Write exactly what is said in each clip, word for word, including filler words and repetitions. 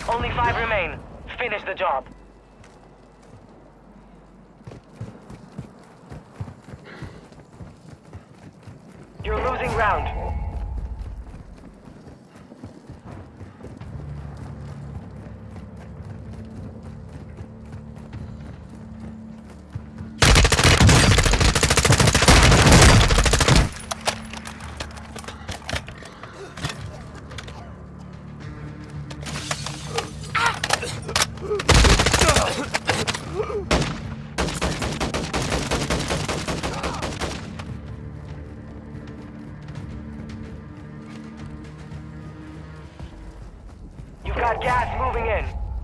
Only five remain. Finish the job. You're losing ground. You've got gas moving in.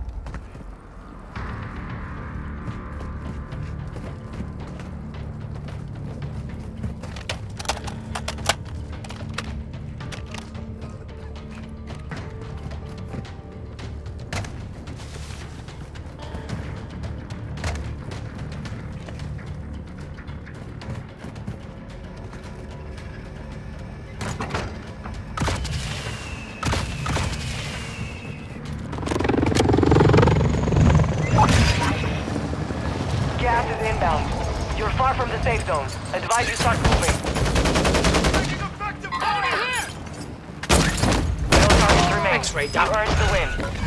Gas is inbound. You're far from the safe zone. Advise you start moving. Taking effective fire here! No targets remain. X-ray You down. earned the win.